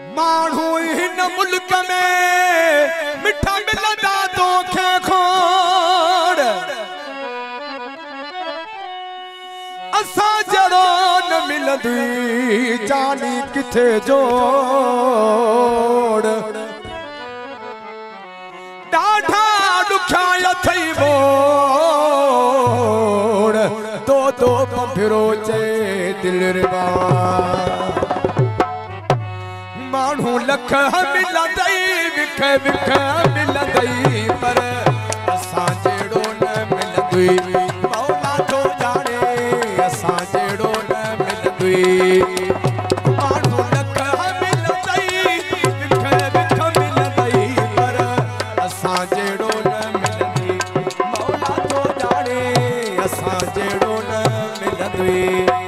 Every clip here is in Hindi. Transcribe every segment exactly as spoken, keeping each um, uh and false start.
माण्हू हिन मुल्क में मिठा मिलंदा तोखे खोड़ असां जहिड़ो न मिलंदी जानी किथे जोड़ ॾाढा ॾुखिया अथई बोड़ तो तो पंभिरो चए दिल रिवा माण्हू लख मिलंदई विख विख मिलंदई पर असां जहिड़ो न मिलंदई मौला तो जाने असां जहिड़ो न मिलंदई माण्हू लख मिलंदई विख विख मिलंदई पर असां जहिड़ो न मिलंदई मौला तो जाने असां जहिड़ो न मिलंदई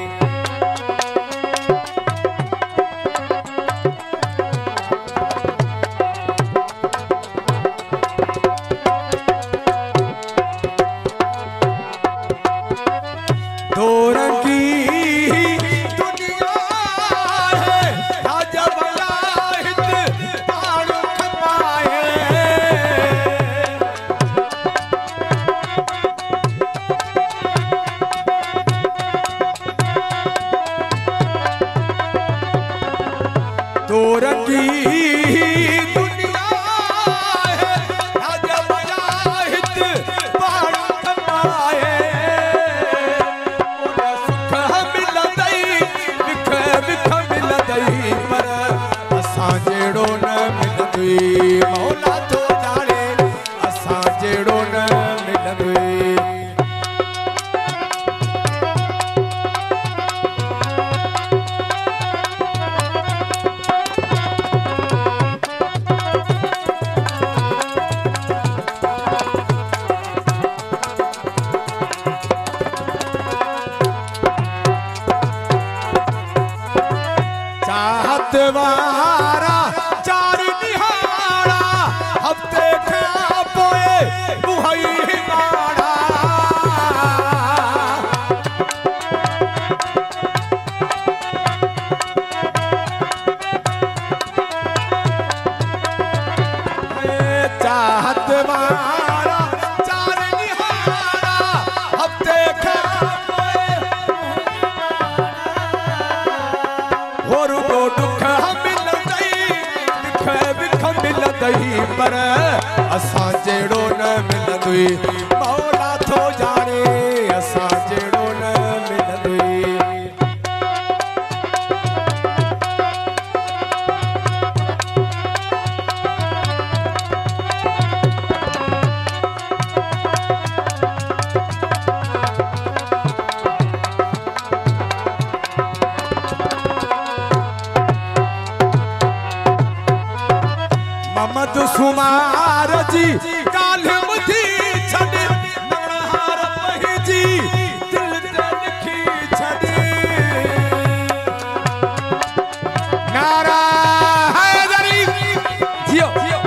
पर असां जहिड़ो न मिलंदई मौला थो जाने असां जहिड़ो न मिलंदई ममद सुमार जी काल मुझी छड़े नहार पही दिल ते लिखी छड़े नारा हैदरी जियो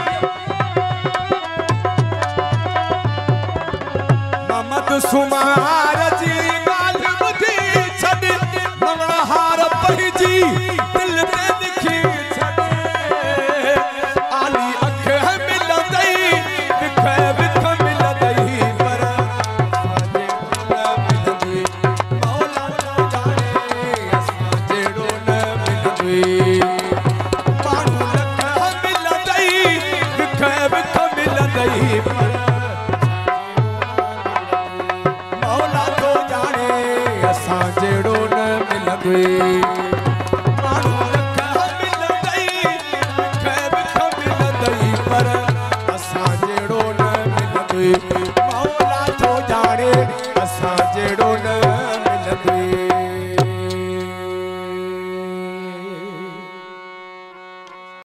ममद सुमार जी काल मुझी छड़े नहार पही दिल ते लिखी मौला तो जाने असां जहिड़ो न मिलंदई।